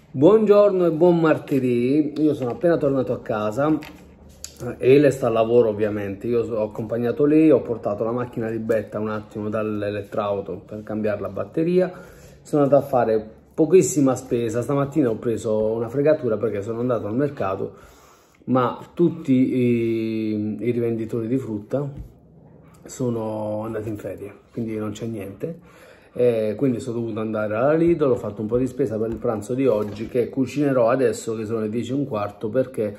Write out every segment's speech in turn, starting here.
Buongiorno e buon martedì, io sono appena tornato a casa, Ele sta al lavoro ovviamente, io ho accompagnato lei, ho portato la macchina di Betta un attimo dall'elettrauto per cambiare la batteria, sono andato a fare pochissima spesa, stamattina ho preso una fregatura perché sono andato al mercato, ma tutti i rivenditori di frutta sono andati in ferie, quindi non c'è niente. Quindi sono dovuto andare alla Lidl, ho fatto un po' di spesa per il pranzo di oggi che cucinerò adesso che sono le 10:15 perché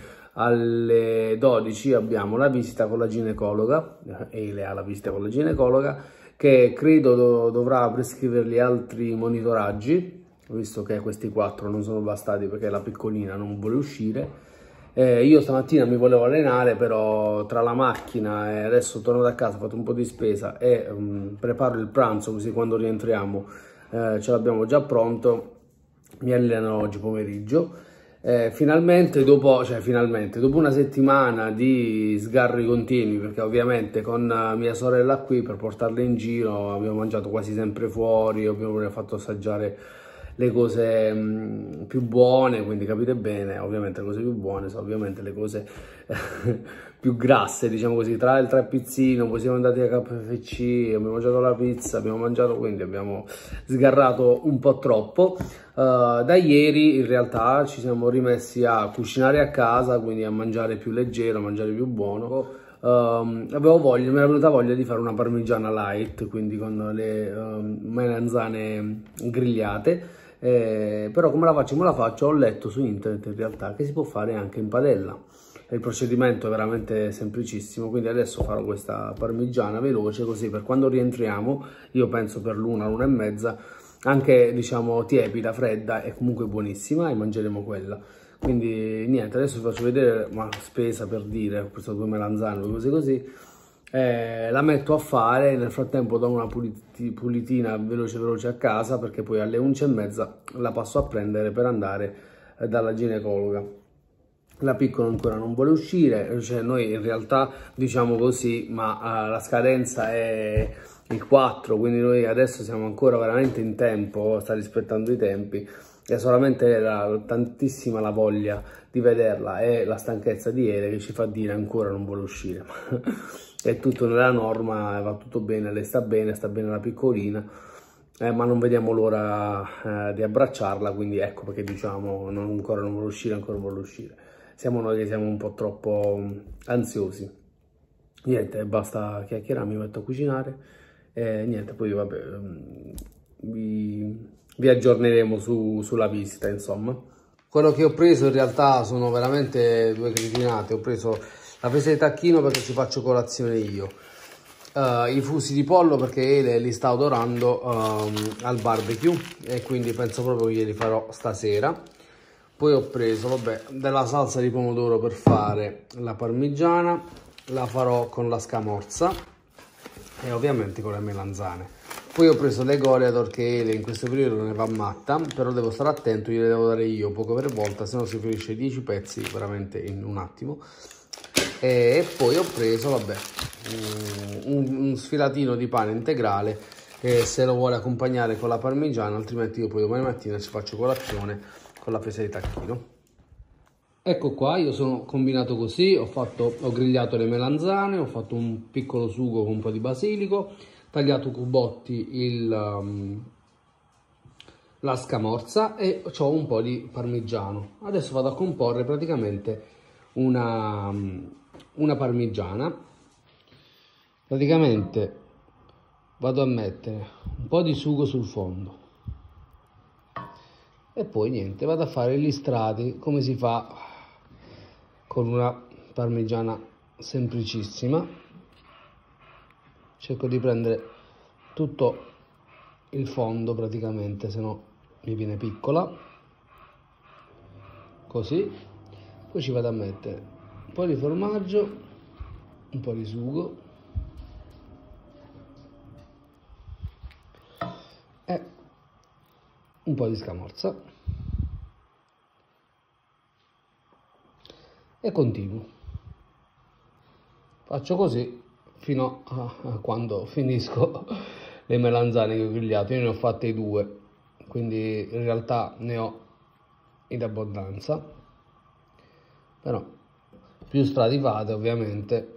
alle 12 abbiamo la visita con la ginecologa, e lei ha la visita con la ginecologa che credo dovrà prescrivergli altri monitoraggi, visto che questi 4 non sono bastati perché la piccolina non vuole uscire. Io stamattina mi volevo allenare, però tra la macchina e adesso torno da casa, ho fatto un po' di spesa e preparo il pranzo così quando rientriamo ce l'abbiamo già pronto. Mi alleno oggi pomeriggio. Finalmente dopo una settimana di sgarri continui, perché ovviamente con mia sorella qui per portarla in giro abbiamo mangiato quasi sempre fuori, abbiamo fatto assaggiare le cose più buone, quindi capite bene, ovviamente le cose più buone sono ovviamente le cose più grasse, diciamo così, tra il trappizzino, poi siamo andati a KFC, abbiamo mangiato la pizza, abbiamo mangiato, quindi abbiamo sgarrato un po' troppo. Da ieri in realtà ci siamo rimessi a cucinare a casa, quindi a mangiare più leggero, a mangiare più buono. Avevo voglia, mi era venuta voglia di fare una parmigiana light, quindi con le melanzane grigliate. Però come la faccio? Me la faccio, ho letto su internet in realtà che si può fare anche in padella e il procedimento è veramente semplicissimo, quindi adesso farò questa parmigiana veloce così per quando rientriamo, io penso per l'una e mezza, anche diciamo tiepida, fredda e comunque buonissima, e mangeremo quella. Quindi niente, adesso vi faccio vedere una spesa, per dire, ho preso 2 melanzane, 2 cose così. La metto a fare, nel frattempo do una pulitina veloce a casa perché poi alle 11:30 la passo a prendere per andare dalla ginecologa. La piccola ancora non vuole uscire, cioè noi in realtà diciamo così, ma la scadenza è il 4, quindi noi adesso siamo ancora veramente in tempo, sta rispettando i tempi, è solamente tantissima la voglia di vederla e la stanchezza di Ele che ci fa dire ancora non vuole uscire. È tutto nella norma, va tutto bene, lei sta bene la piccolina, ma non vediamo l'ora di abbracciarla, quindi ecco perché diciamo ancora non vuole uscire, ancora non vuole uscire. Siamo noi che siamo un po' troppo ansiosi. Niente, basta chiacchierare, mi metto a cucinare e niente, poi vabbè, vi aggiorneremo sulla visita, insomma. Quello che ho preso in realtà sono veramente 2 cretinate. Ho preso la presa di tacchino perché ci faccio colazione io, i fusi di pollo perché Ele li sta adorando al barbecue e quindi penso proprio che li farò stasera. Poi ho preso vabbè, della salsa di pomodoro per fare la parmigiana, la farò con la scamorza e ovviamente con le melanzane. Poi ho preso le Goleador che Ele in questo periodo ne va matta, però devo stare attento, gliele devo dare io poco per volta, se no si finisce 10 pezzi veramente in un attimo. E poi ho preso vabbè, un sfilatino di pane integrale se lo vuole accompagnare con la parmigiana, altrimenti io poi domani mattina ci faccio colazione con la presa di tacchino. Ecco qua, io sono combinato così, ho grigliato le melanzane, ho fatto un piccolo sugo con un po' di basilico, tagliato cubotti la scamorza e ho un po' di parmigiano. Adesso vado a comporre praticamente una parmigiana. Praticamente vado a mettere un po' di sugo sul fondo e poi niente, vado a fare gli strati come si fa con una parmigiana semplicissima. Cerco di prendere tutto il fondo praticamente, se no mi viene piccola, così. Poi ci vado a mettere un po' di formaggio, un po' di sugo e un po' di scamorza e continuo. Faccio così fino a quando finisco le melanzane che ho grigliato. Io ne ho fatte 2, quindi in realtà ne ho in abbondanza, però più strati fate ovviamente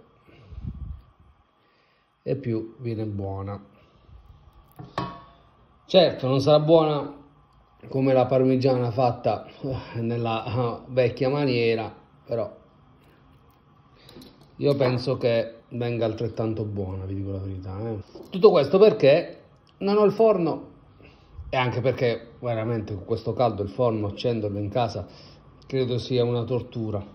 e più viene buona. Certo non sarà buona come la parmigiana fatta nella vecchia maniera, però io penso che venga altrettanto buona, vi dico la verità. Tutto questo perché non ho il forno e anche perché veramente con questo caldo il forno, accenderlo in casa, credo sia una tortura.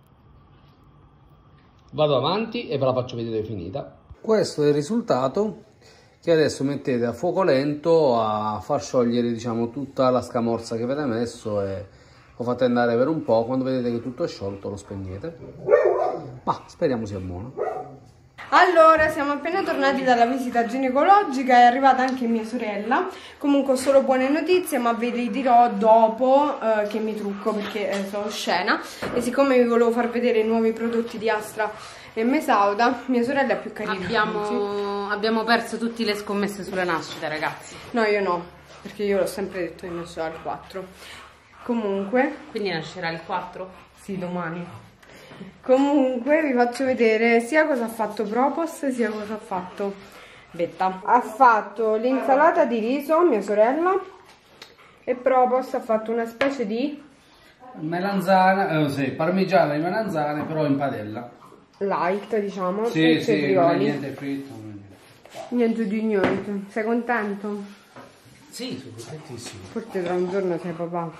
Vado avanti e ve la faccio vedere finita. Questo è il risultato, che adesso mettete a fuoco lento a far sciogliere, diciamo, tutta la scamorza che avete messo e lo fate andare per un po'. Quando vedete che tutto è sciolto lo spegnete, ma speriamo sia buono. Allora, siamo appena tornati dalla visita ginecologica, è arrivata anche mia sorella. Comunque solo buone notizie, ma ve le dirò dopo che mi trucco perché sono oscena. E siccome vi volevo far vedere i nuovi prodotti di Astra e Mesauda, mia sorella è più carina. Abbiamo perso tutte le scommesse sulla nascita, ragazzi. No, io no, perché io l'ho sempre detto che nascerà al 4. Comunque... Quindi nascerà il 4? Sì, domani. Comunque vi faccio vedere sia cosa ha fatto Propos sia cosa ha fatto Betta. Ha fatto l'insalata di riso mia sorella e Propos ha fatto una specie di melanzana, sì, parmigiana di melanzane però in padella light, diciamo. Sì, sì, non è niente fritto, niente di niente. Sei contento? Sì, sono contentissimo. Forse tra un giorno sei papà.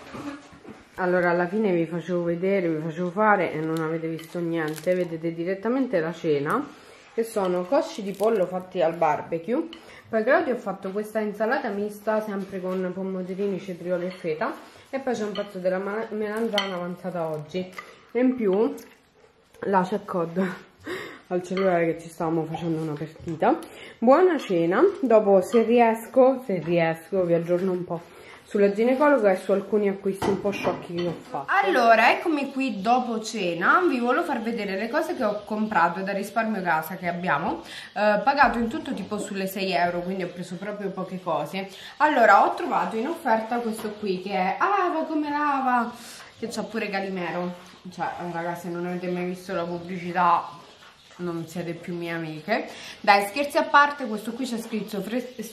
Allora alla fine vi facevo vedere, vi facevo fare e non avete visto niente. Vedete direttamente la cena, che sono cosci di pollo fatti al barbecue. Poi Claudio ha fatto questa insalata mista sempre con pomodorini, cetrioli e feta, e poi c'è un pezzo della melanzana avanzata oggi e in più là c'è Cod al cellulare che ci stavamo facendo una partita. Buona cena. Dopo se riesco vi aggiorno un po' sulla ginecologa e su alcuni acquisti un po' sciocchi che ho fatto. Allora, eccomi qui dopo cena. Vi volevo far vedere le cose che ho comprato da risparmio casa che abbiamo pagato in tutto tipo sulle 6 euro, quindi ho preso proprio poche cose. Allora, ho trovato in offerta questo qui che è Ava come lava, che c'ha pure Calimero. Cioè, ragazzi, se non avete mai visto la pubblicità non siete più mie amiche. Dai, scherzi a parte, questo qui c'è scritto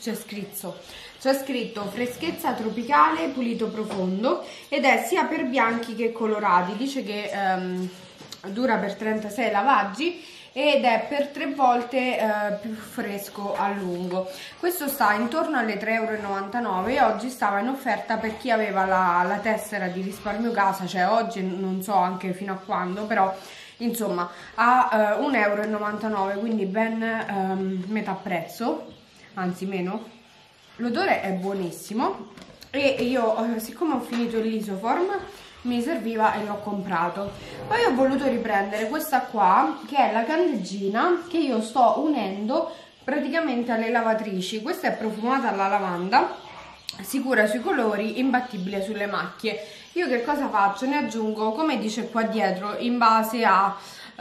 freschezza tropicale pulito profondo ed è sia per bianchi che colorati. Dice che dura per 36 lavaggi ed è per 3 volte più fresco a lungo. Questo sta intorno alle 3,99 euro e oggi stava in offerta per chi aveva la tessera di risparmio casa, cioè oggi non so anche fino a quando, però insomma a 1,99 euro, quindi ben metà prezzo, anzi meno. L'odore è buonissimo e io siccome ho finito il Lisoform mi serviva e l'ho comprato. Poi ho voluto riprendere questa qua che è la candeggina che io sto unendo praticamente alle lavatrici. Questa è profumata alla lavanda, sicura sui colori, imbattibile sulle macchie. Io che cosa faccio? Ne aggiungo, come dice qua dietro, in base a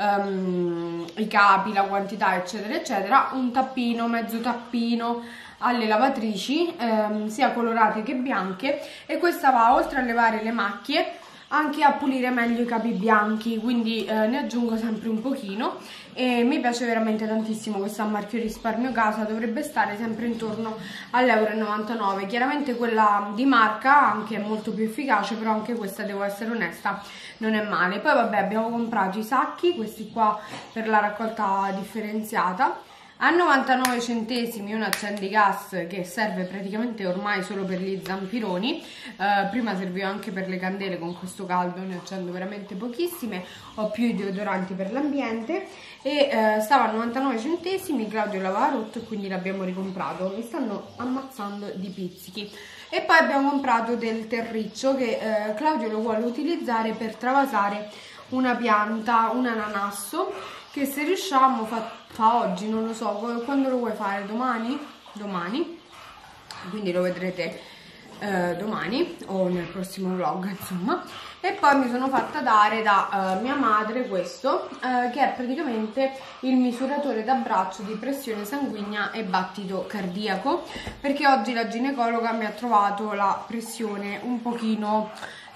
i capi, la quantità eccetera eccetera, un tappino, mezzo tappino alle lavatrici sia colorate che bianche, e questa va oltre a levare le macchie anche a pulire meglio i capi bianchi, quindi ne aggiungo sempre un pochino e mi piace veramente tantissimo. Questa marchio risparmio casa dovrebbe stare sempre intorno all'1,99 €. Chiaramente quella di marca anche è molto più efficace, però anche questa, devo essere onesta, non è male. Poi vabbè, abbiamo comprato i sacchi, questi qua per la raccolta differenziata, a 99 centesimi un accendigas che serve praticamente ormai solo per gli zampironi. Prima serviva anche per le candele, con questo caldo ne accendo veramente pochissime, ho più i deodoranti per l'ambiente e stava a 99 centesimi, Claudio l'aveva rotto e quindi l'abbiamo ricomprato. Mi stanno ammazzando di pizzichi. E poi abbiamo comprato del terriccio che Claudio lo vuole utilizzare per travasare una pianta, un ananasso, che se riusciamo fa oggi, non lo so, quando lo vuoi fare? Domani? Domani, quindi lo vedrete domani o nel prossimo vlog, insomma. E poi mi sono fatta dare da mia madre questo, che è praticamente il misuratore da braccio di pressione sanguigna e battito cardiaco, perché oggi la ginecologa mi ha trovato la pressione un pochino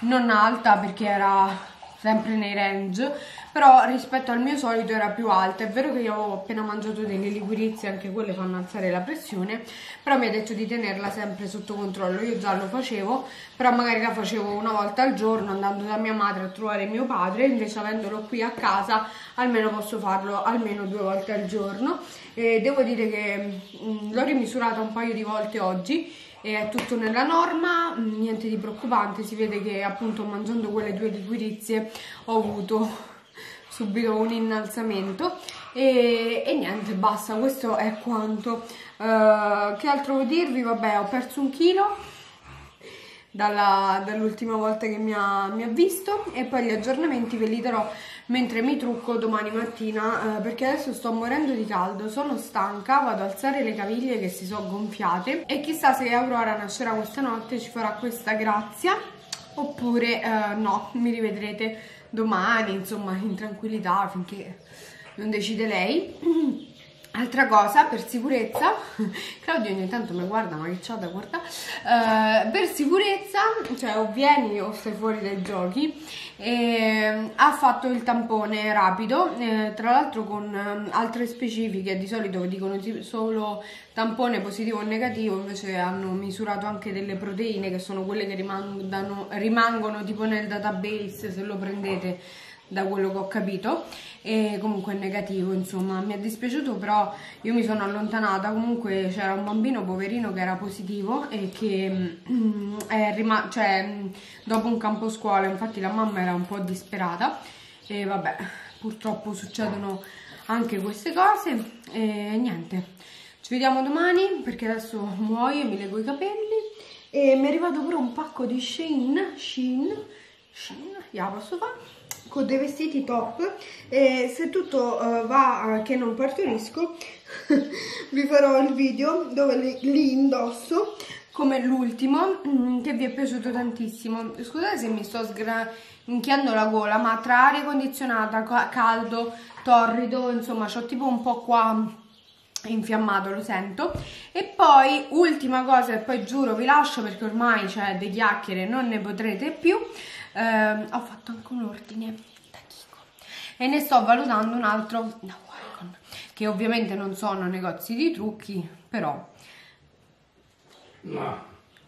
non alta perché era sempre nei range, però rispetto al mio solito era più alta. È vero che io avevo appena mangiato delle liquirizie, anche quelle fanno alzare la pressione, però mi ha detto di tenerla sempre sotto controllo. Io già lo facevo, però magari la facevo una volta al giorno andando da mia madre a trovare mio padre, invece avendolo qui a casa almeno posso farlo almeno 2 volte al giorno. E devo dire che l'ho rimisurata un paio di volte oggi e è tutto nella norma, niente di preoccupante. Si vede che appunto mangiando quelle 2 liquirizie ho avuto subito un innalzamento e niente, basta, questo è quanto. Che altro devo dirvi? Vabbè, ho perso 1 chilo dall'ultima volta che mi ha visto, e poi gli aggiornamenti ve li darò mentre mi trucco domani mattina, perché adesso sto morendo di caldo, sono stanca, vado ad alzare le caviglie che si sono gonfiate e chissà se Aurora nascerà questa notte, ci farà questa grazia oppure no, mi rivedrete domani, insomma, in tranquillità finché non decide lei. Altra cosa, per sicurezza, Claudio ogni tanto mi guarda, ma che c'ha da guardare? Per sicurezza, cioè o vieni o stai fuori dai giochi, ha fatto il tampone rapido, tra l'altro con altre specifiche. Di solito dicono solo tampone positivo o negativo, invece hanno misurato anche delle proteine che sono quelle che rimangono tipo nel database, se lo prendete, da quello che ho capito. E comunque è negativo, insomma. Mi è dispiaciuto, però io mi sono allontanata. Comunque c'era un bambino poverino che era positivo e che cioè, dopo un campo scuola, infatti la mamma era un po' disperata e vabbè, purtroppo succedono anche queste cose e niente, ci vediamo domani perché adesso muoio e mi lego i capelli. E mi è arrivato pure un pacco di Shein, ya posso fare? Con dei vestiti top, e se tutto va che non partorisco vi farò il video dove li indosso come l'ultimo, che vi è piaciuto tantissimo. Scusate se mi sto sgranchiando la gola, ma tra aria condizionata, caldo, torrido, insomma c'ho tipo un po' qua infiammato, lo sento. E poi ultima cosa, e poi giuro vi lascio perché ormai c'è delle chiacchiere, non ne potrete più. Ho fatto anche un ordine da Kiko e ne sto valutando un altro da Wycon, che ovviamente non sono negozi di trucchi, però no.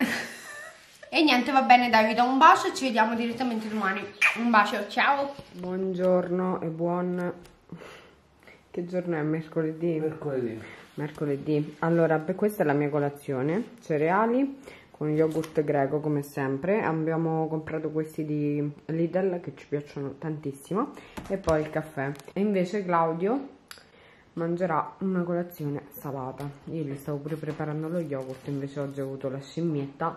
E niente, va bene, dai, vi do un bacio e ci vediamo direttamente domani. Un bacio, ciao. Buongiorno e buon... Che giorno è? Mercoledì? Mercoledì. Allora, questa è la mia colazione: cereali con yogurt greco come sempre. Abbiamo comprato questi di Lidl che ci piacciono tantissimo, e poi il caffè. E invece Claudio mangerà una colazione salata. Io gli stavo pure preparando lo yogurt, invece oggi ho avuto la scimmietta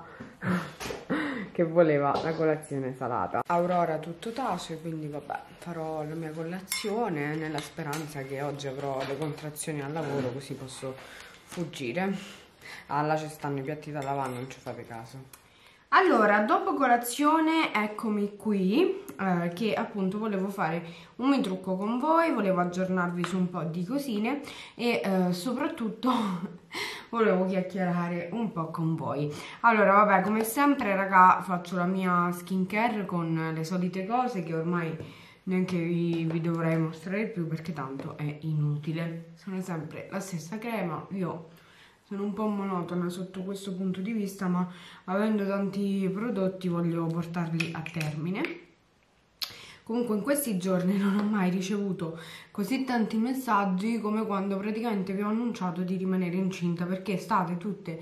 che voleva la colazione salata. Aurora tutto tace, quindi vabbè, farò la mia colazione nella speranza che oggi avrò le contrazioni al lavoro, così posso fuggire. Ah, là ci stanno i piatti da lavare, non ci fate caso. Allora, dopo colazione eccomi qui, che appunto volevo fare un mi trucco con voi, volevo aggiornarvi su un po' di cosine e soprattutto volevo chiacchierare un po' con voi. Allora, vabbè, come sempre, raga, faccio la mia skincare con le solite cose che ormai neanche vi dovrei mostrare più perché tanto è inutile. Sono sempre la stessa crema. Io sono un po' monotona sotto questo punto di vista, ma avendo tanti prodotti voglio portarli a termine. Comunque in questi giorni non ho mai ricevuto così tanti messaggi come quando praticamente vi ho annunciato di rimanere incinta, perché state tutte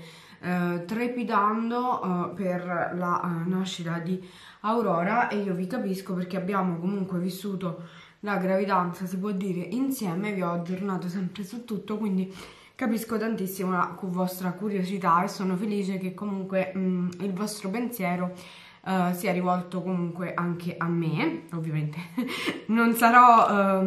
trepidando per la nascita di Aurora, e io vi capisco perché abbiamo comunque vissuto la gravidanza, si può dire, insieme. Vi ho aggiornato sempre su tutto, quindi capisco tantissimo la vostra curiosità e sono felice che comunque il vostro pensiero sia rivolto comunque anche a me. Ovviamente non sarò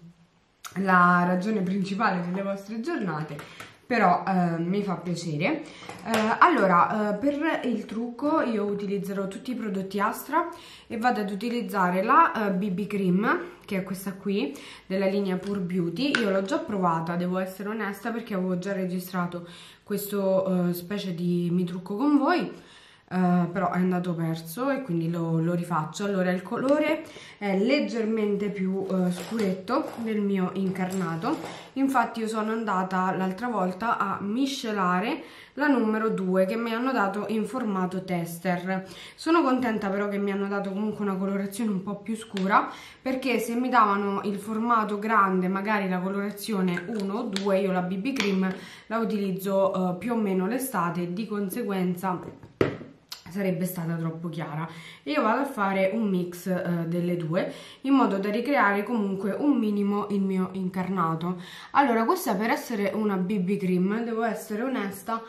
la ragione principale delle vostre giornate, però mi fa piacere. Allora, per il trucco io utilizzerò tutti i prodotti Astra e vado ad utilizzare la BB Cream, che è questa qui, della linea Pure Beauty. Io l'ho già provata, devo essere onesta, perché avevo già registrato questo specie di mi trucco con voi. però è andato perso e quindi lo rifaccio. Allora il colore è leggermente più scuretto del mio incarnato, infatti io sono andata l'altra volta a miscelare la numero 2 che mi hanno dato in formato tester. Sono contenta però che mi hanno dato comunque una colorazione un po' più scura, perché se mi davano il formato grande, magari la colorazione 1 o 2, io la BB Cream la utilizzo più o meno l'estate e di conseguenza sarebbe stata troppo chiara. Io vado a fare un mix delle due in modo da ricreare comunque un minimo il mio incarnato. Allora, questa, per essere una BB Cream, devo essere onesta,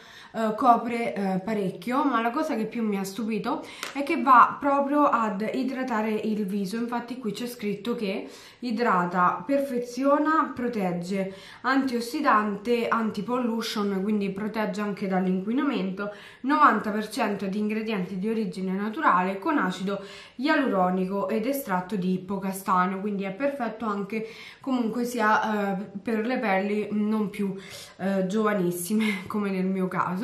copre parecchio, ma la cosa che più mi ha stupito è che va proprio ad idratare il viso. Infatti qui c'è scritto che idrata, perfeziona, protegge, antiossidante, anti-pollution, quindi protegge anche dall'inquinamento, 90% di ingredienti di origine naturale, con acido ialuronico ed estratto di ippocastano, quindi è perfetto anche comunque sia per le pelli non più giovanissime come nel mio caso,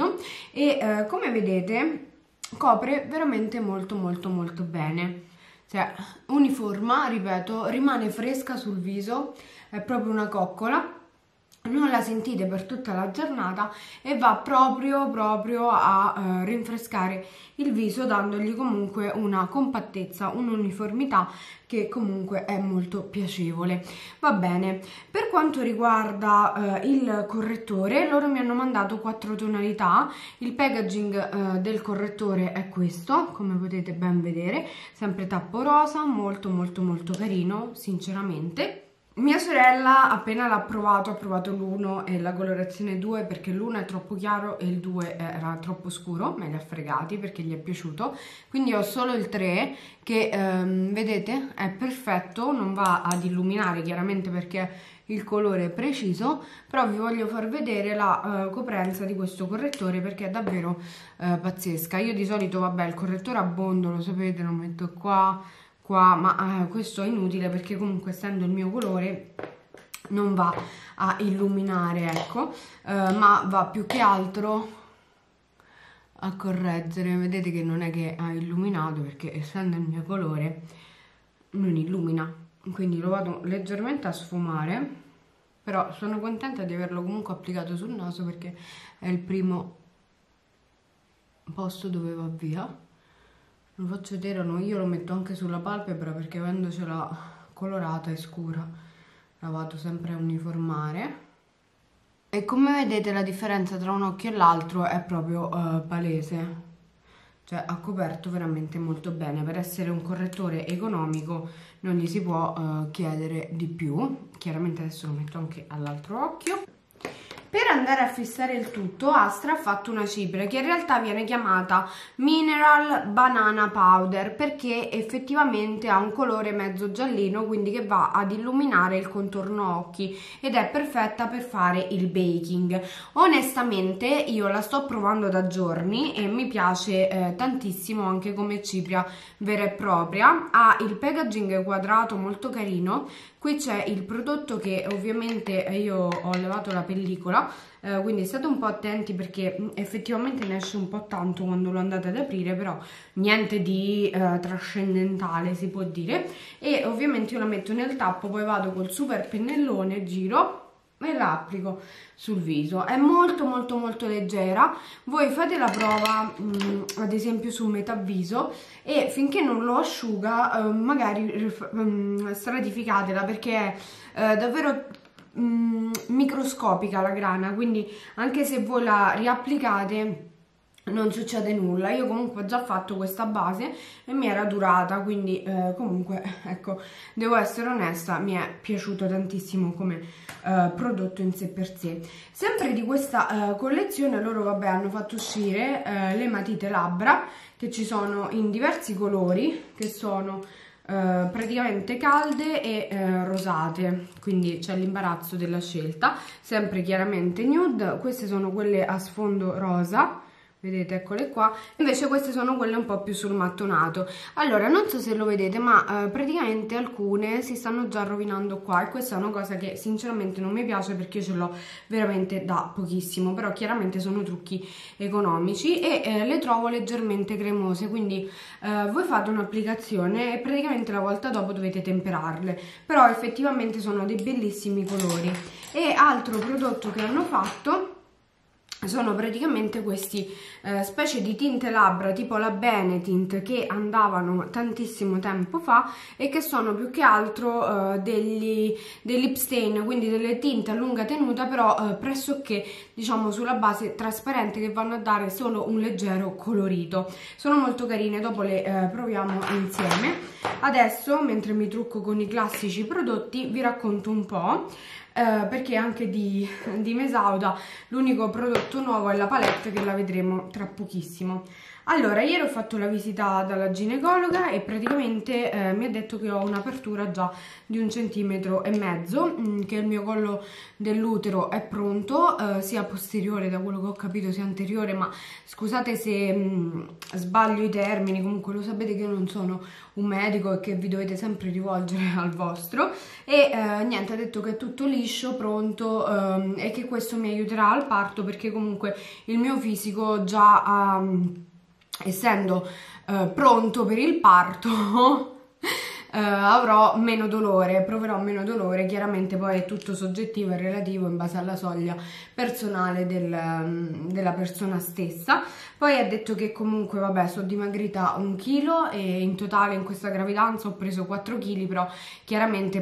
e come vedete copre veramente molto bene, cioè uniforma, ripeto, rimane fresca sul viso, è proprio una coccola, non la sentite per tutta la giornata e va proprio a rinfrescare il viso, dandogli comunque una compattezza, un'uniformità che comunque è molto piacevole. Va bene, per quanto riguarda il correttore, loro mi hanno mandato 4 tonalità. Il packaging del correttore è questo, come potete ben vedere, sempre tappo rosa, molto carino sinceramente. Mia sorella appena l'ha provato, ha provato l'1 e la colorazione 2, perché l'1 è troppo chiaro e il 2 era troppo scuro, me li ha fregati perché gli è piaciuto, quindi ho solo il 3 che vedete è perfetto, non va ad illuminare chiaramente perché il colore è preciso, però vi voglio far vedere la coprenza di questo correttore perché è davvero pazzesca. Io di solito, vabbè, il correttore abbondo, lo sapete, lo metto qua, ma questo è inutile perché comunque, essendo il mio colore, non va a illuminare, ecco, ma va più che altro a correggere. Vedete che non è che ha illuminato perché, essendo il mio colore, non illumina, quindi lo vado leggermente a sfumare, però sono contenta di averlo comunque applicato sul naso perché è il primo posto dove va via. Lo faccio vedere, no, io lo metto anche sulla palpebra perché avendocela colorata e scura la vado sempre a uniformare, e come vedete la differenza tra un occhio e l'altro è proprio palese, cioè ha coperto veramente molto bene. Per essere un correttore economico non gli si può chiedere di più. Chiaramente adesso lo metto anche all'altro occhio. Per andare a fissare il tutto, Astra ha fatto una cipria che in realtà viene chiamata Mineral Banana Powder perché effettivamente ha un colore mezzo giallino, quindi che va ad illuminare il contorno occhi ed è perfetta per fare il baking. Onestamente io la sto provando da giorni e mi piace tantissimo anche come cipria vera e propria. Ha il packaging quadrato molto carino. Qui c'è il prodotto che ovviamente io ho levato la pellicola, quindi state un po' attenti perché effettivamente ne esce un po' tanto quando lo andate ad aprire, però niente di trascendentale, si può dire. E ovviamente io la metto nel tappo, poi vado col super pennellone, giro e la applico sul viso. È molto leggera. Voi fate la prova ad esempio su metà viso e finché non lo asciuga magari stratificatela perché è davvero microscopica la grana, quindi anche se voi la riapplicate non succede nulla. Io comunque ho già fatto questa base e mi era durata, quindi comunque ecco, devo essere onesta, mi è piaciuto tantissimo come prodotto in sé per sé. Sempre di questa collezione loro, vabbè, hanno fatto uscire le matite labbra che ci sono in diversi colori, che sono praticamente calde e rosate, quindi c'è l'imbarazzo della scelta, sempre chiaramente nude. Queste sono quelle a sfondo rosa, vedete, eccole qua. Invece queste sono quelle un po' più sul mattonato. Allora, non so se lo vedete, ma praticamente alcune si stanno già rovinando qua, e questa è una cosa che sinceramente non mi piace, perché io ce l'ho veramente da pochissimo, però chiaramente sono trucchi economici e le trovo leggermente cremose, quindi voi fate un'applicazione e praticamente la volta dopo dovete temperarle, però effettivamente sono dei bellissimi colori. E altro prodotto che hanno fatto sono praticamente questi specie di tinte labbra tipo la Benetint, che andavano tantissimo tempo fa e che sono più che altro dei lip stain, quindi delle tinte a lunga tenuta, però pressoché diciamo sulla base trasparente, che vanno a dare solo un leggero colorito. Sono molto carine, dopo le proviamo insieme. Adesso, mentre mi trucco con i classici prodotti, vi racconto un po'. Perché anche di Mesauda l'unico prodotto nuovo è la palette, che la vedremo tra pochissimo. Allora, ieri ho fatto la visita dalla ginecologa e praticamente mi ha detto che ho un'apertura già di 1,5 cm, che il mio collo dell'utero è pronto, sia posteriore, da quello che ho capito, sia anteriore, ma scusate se sbaglio i termini, comunque lo sapete che io non sono un medico e che vi dovete sempre rivolgere al vostro. E niente, ha detto che è tutto liscio, pronto, e che questo mi aiuterà al parto, perché comunque il mio fisico già essendo pronto per il parto avrò meno dolore, proverò meno dolore. Chiaramente poi è tutto soggettivo e relativo in base alla soglia personale della persona stessa. Poi ha detto che comunque vabbè, sono dimagrita 1 chilo e in totale in questa gravidanza ho preso 4 kg, però chiaramente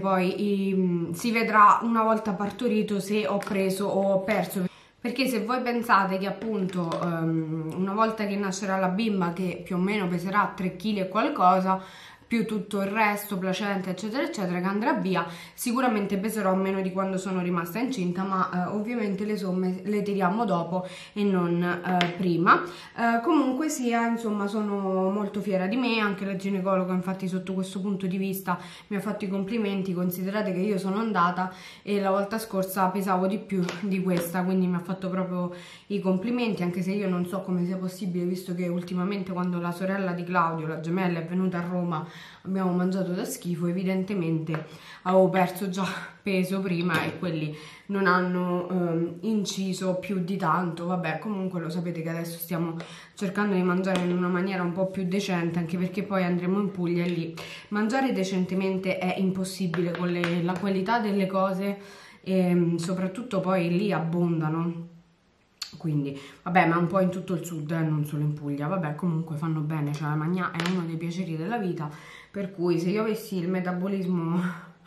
poi si vedrà una volta partorito se ho preso o ho perso. Perché se voi pensate che appunto una volta che nascerà la bimba, che più o meno peserà 3 kg e qualcosa, più tutto il resto, placenta eccetera eccetera, che andrà via, sicuramente peserò meno di quando sono rimasta incinta, ma ovviamente le somme le tiriamo dopo e non prima. Comunque sia, insomma, sono molto fiera di me. Anche la ginecologa infatti sotto questo punto di vista mi ha fatto i complimenti. Considerate che io sono andata e la volta scorsa pesavo di più di questa, quindi mi ha fatto proprio i complimenti, anche se io non so come sia possibile, visto che ultimamente quando la sorella di Claudio, la gemella, è venuta a Roma abbiamo mangiato da schifo. Evidentemente avevo perso già peso prima e quelli non hanno inciso più di tanto. Vabbè, comunque lo sapete che adesso stiamo cercando di mangiare in una maniera un po' più decente, anche perché poi andremo in Puglia e lì mangiare decentemente è impossibile con la qualità delle cose, e soprattutto poi lì abbondano. Quindi vabbè, ma un po' in tutto il sud, non solo in Puglia. Vabbè, comunque fanno bene, cioè la mangiare è uno dei piaceri della vita, per cui se io avessi il metabolismo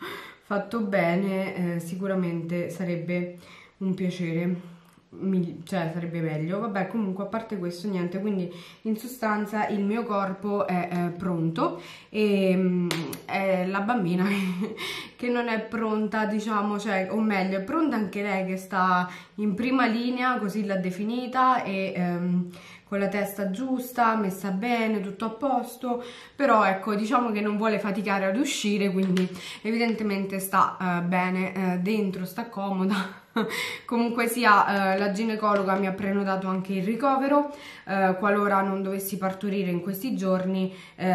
fatto bene sicuramente sarebbe un piacere, cioè sarebbe meglio. Vabbè, comunque a parte questo niente, quindi in sostanza il mio corpo è pronto, e è la bambina che non è pronta, diciamo, cioè, o meglio è pronta anche lei, che sta in prima linea, così l'ha definita, e con la testa giusta, messa bene, tutto a posto, però ecco, diciamo che non vuole faticare ad uscire, quindi evidentemente sta bene dentro, sta comoda. Comunque sia, la ginecologa mi ha prenotato anche il ricovero, qualora non dovessi partorire in questi giorni.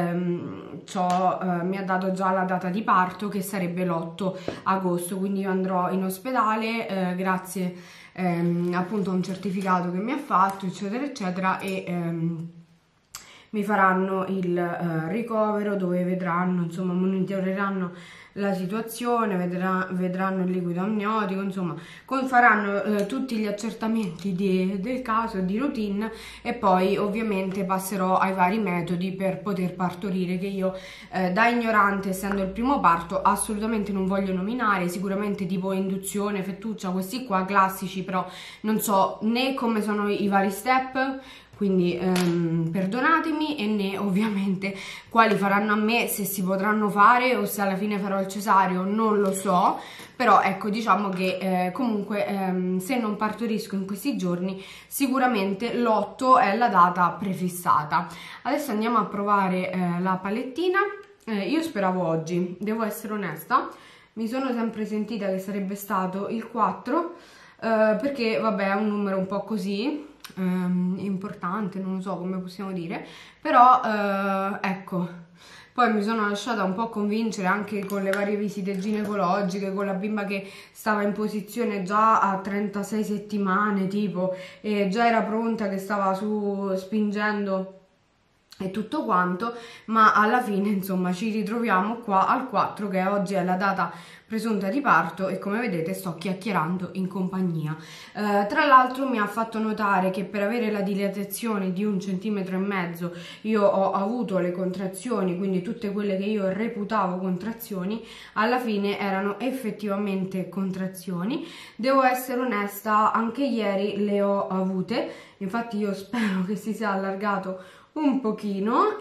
Mi ha dato già la data di parto, che sarebbe l'8 agosto, quindi io andrò in ospedale grazie appunto a un certificato che mi ha fatto eccetera eccetera, e mi faranno il ricovero, dove vedranno, insomma, monitoreranno la situazione, vedranno il liquido amniotico, insomma, faranno tutti gli accertamenti del caso, di routine, e poi ovviamente passerò ai vari metodi per poter partorire, che io da ignorante, essendo il primo parto, assolutamente non voglio nominare. Sicuramente tipo induzione, fettuccia, questi qua classici, però non so né come sono i vari step, quindi perdonatemi, e né ovviamente quali faranno a me, se si potranno fare o se alla fine farò il cesareo, non lo so. Però ecco, diciamo che comunque se non partorisco in questi giorni, sicuramente l'8 è la data prefissata. Adesso andiamo a provare la palettina. Io speravo oggi, devo essere onesta, mi sono sempre sentita che sarebbe stato il 4, perché vabbè è un numero un po' così, importante, non so come possiamo dire, però ecco. Poi mi sono lasciata un po' convincere anche con le varie visite ginecologiche, con la bimba che stava in posizione già a 36 settimane tipo, e già era pronta, che stava spingendo e tutto quanto, ma alla fine insomma ci ritroviamo qua al 4, che oggi è la data presunta di parto, e come vedete sto chiacchierando in compagnia. Tra l'altro mi ha fatto notare che per avere la dilatazione di 1,5 centimetri io ho avuto le contrazioni, quindi tutte quelle che io reputavo contrazioni alla fine erano effettivamente contrazioni. Devo essere onesta, anche ieri le ho avute, infatti io spero che si sia allargato un pochino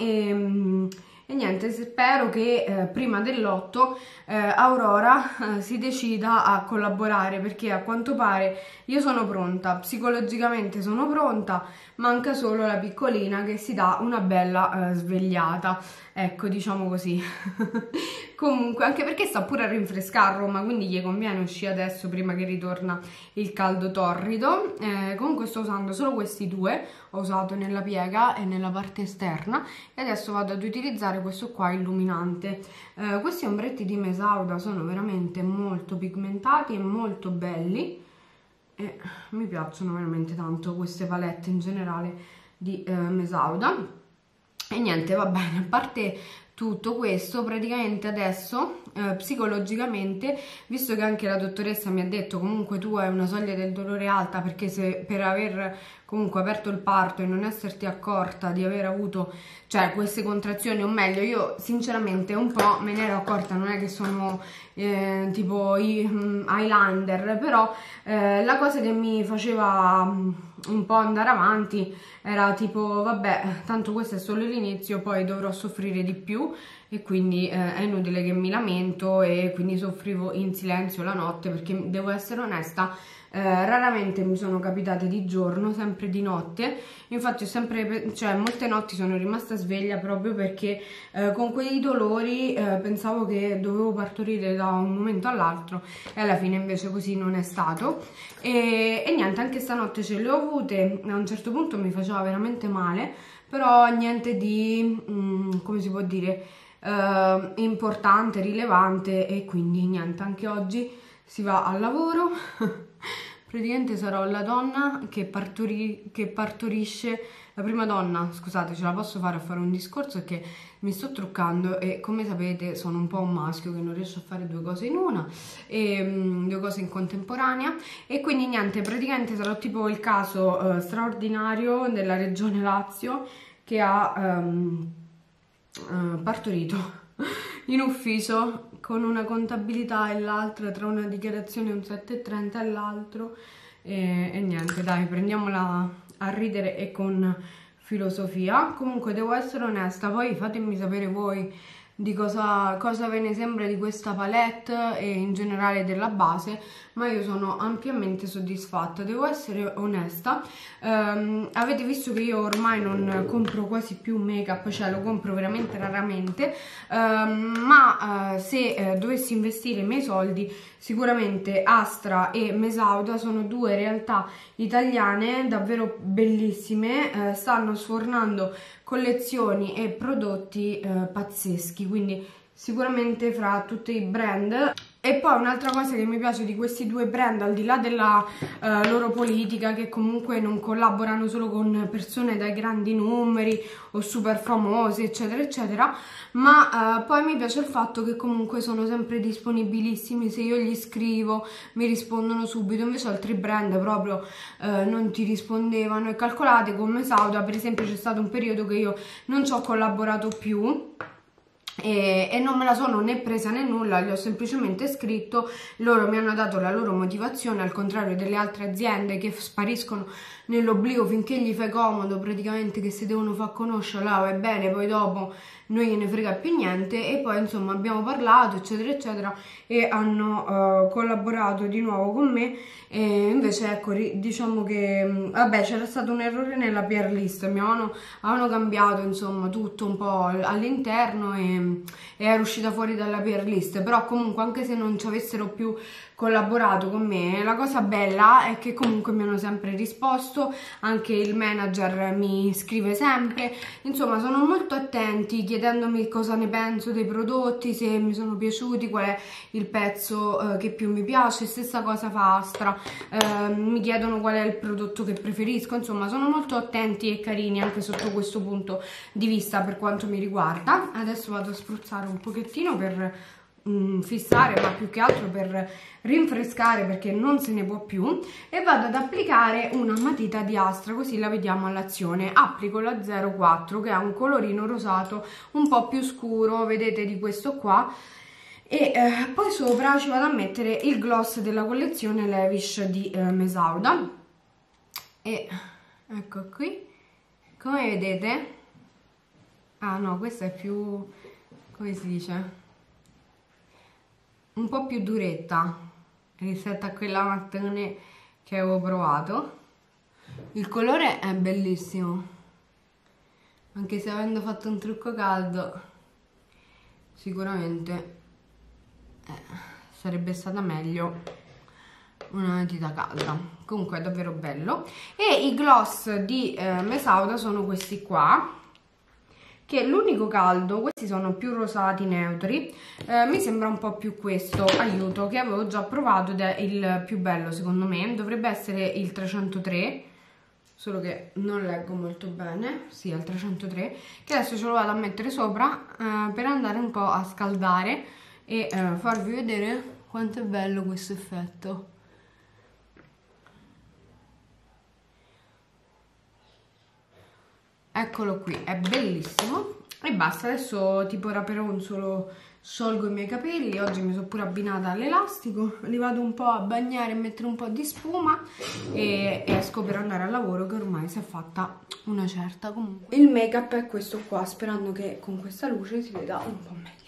e niente, spero che prima dell'8 Aurora si decida a collaborare, perché a quanto pare io sono pronta, psicologicamente sono pronta, manca solo la piccolina che si dà una bella svegliata, ecco, diciamo così. Comunque, anche perché sta pure a rinfrescare a Roma, quindi gli conviene uscire adesso prima che ritorna il caldo torrido. Comunque sto usando solo questi due, ho usato nella piega e nella parte esterna, e adesso vado ad utilizzare questo qua illuminante. Questi ombretti di Mesauda sono veramente molto pigmentati e molto belli, e mi piacciono veramente tanto queste palette in generale di Mesauda. E niente, va bene, a parte tutto questo, praticamente adesso psicologicamente, visto che anche la dottoressa mi ha detto comunque tu hai una soglia del dolore alta, perché se per aver comunque aperto il parto e non esserti accorta di aver avuto, cioè, queste contrazioni, o meglio io sinceramente un po' me ne ero accorta, non è che sono tipo Highlander, però la cosa che mi faceva un po' andare avanti era tipo vabbè, tanto questo è solo l'inizio, poi dovrò soffrire di più, e quindi è inutile che mi lamento, e quindi soffrivo in silenzio la notte, perché devo essere onesta, raramente mi sono capitate di giorno, sempre di notte. Infatti ho sempre, cioè molte notti sono rimasta sveglia proprio perché con quei dolori pensavo che dovevo partorire da un momento all'altro, e alla fine invece così non è stato. E niente, anche stanotte ce le ho avute, a un certo punto mi faceva veramente male, però niente di, come si può dire, importante, rilevante, e quindi niente, anche oggi si va al lavoro. Praticamente sarò la donna che partorisce, la prima donna, scusate, ce la posso fare a fare un discorso, perché mi sto truccando e come sapete sono un po' un maschio che non riesce a fare due cose in una, e due cose in contemporanea, e quindi niente, praticamente sarò tipo il caso straordinario della regione Lazio che ha partorito in ufficio, con una contabilità e l'altra, tra una dichiarazione un 7,30 e l'altro, e niente, dai, prendiamola a ridere e con filosofia. Comunque devo essere onesta, poi fatemi sapere voi di cosa ve ne sembra di questa palette e in generale della base, ma io sono ampiamente soddisfatta, devo essere onesta. Avete visto che io ormai non compro quasi più make up, cioè lo compro veramente raramente, ma se dovessi investire i miei soldi, sicuramente Astra e Mesauda sono due realtà italiane davvero bellissime, stanno sfornando collezioni e prodotti pazzeschi, quindi sicuramente fra tutti i brand. E poi un'altra cosa che mi piace di questi due brand, al di là della loro politica, che comunque non collaborano solo con persone dai grandi numeri o super famose eccetera eccetera, ma poi mi piace il fatto che comunque sono sempre disponibilissimi, se io gli scrivo mi rispondono subito, invece altri brand proprio non ti rispondevano. E calcolate, con Mesauda per esempio c'è stato un periodo che io non ci ho collaborato più, e non me la sono né presa né nulla, gli ho semplicemente scritto, loro mi hanno dato la loro motivazione, al contrario delle altre aziende che spariscono nell'oblio finché gli fai comodo, praticamente, che si devono far conoscere, là va bene, poi dopo non gliene frega più niente. E poi insomma abbiamo parlato eccetera eccetera, e hanno collaborato di nuovo con me. E invece ecco, diciamo che vabbè, c'era stato un errore nella PR list, avevano cambiato insomma tutto un po' all'interno, e era uscita fuori dalla PR list, però comunque anche se non ci avessero più collaborato con me. La cosa bella è che comunque mi hanno sempre risposto, anche il manager mi scrive sempre, insomma sono molto attenti chiedendomi cosa ne penso dei prodotti, se mi sono piaciuti, qual è il pezzo che più mi piace. Stessa cosa fa Astra, mi chiedono qual è il prodotto che preferisco, insomma sono molto attenti e carini anche sotto questo punto di vista per quanto mi riguarda. Adesso vado a spruzzare un pochettino per fissare, ma più che altro per rinfrescare perché non se ne può più, e vado ad applicare una matita di Astra, così la vediamo all'azione. Applico la 04 che ha un colorino rosato un po' più scuro, vedete, di questo qua, e poi sopra ci vado a mettere il gloss della collezione Lavish di Mesauda, e ecco qui, come vedete, ah no, questa è più, come si dice, un po' più duretta rispetto a quella mattone che avevo provato. Il colore è bellissimo, anche se avendo fatto un trucco caldo sicuramente sarebbe stata meglio una matita calda. Comunque è davvero bello. E i gloss di Mesauda sono questi qua, che è l'unico caldo. Questi sono più rosati neutri, mi sembra un po' più questo, aiuto, che avevo già provato ed è il più bello secondo me. Dovrebbe essere il 303, solo che non leggo molto bene. Sì, è il 303, che adesso ce lo vado a mettere sopra per andare un po' a scaldare e farvi vedere quanto è bello questo effetto. Eccolo qui, è bellissimo. E basta, adesso tipo raperon solo sciolgo i miei capelli. Oggi mi sono pure abbinata all'elastico, li vado un po' a bagnare e mettere un po' di spuma e esco per andare al lavoro, che ormai si è fatta una certa. Comunque il make up è questo qua, sperando che con questa luce si veda un po' meglio.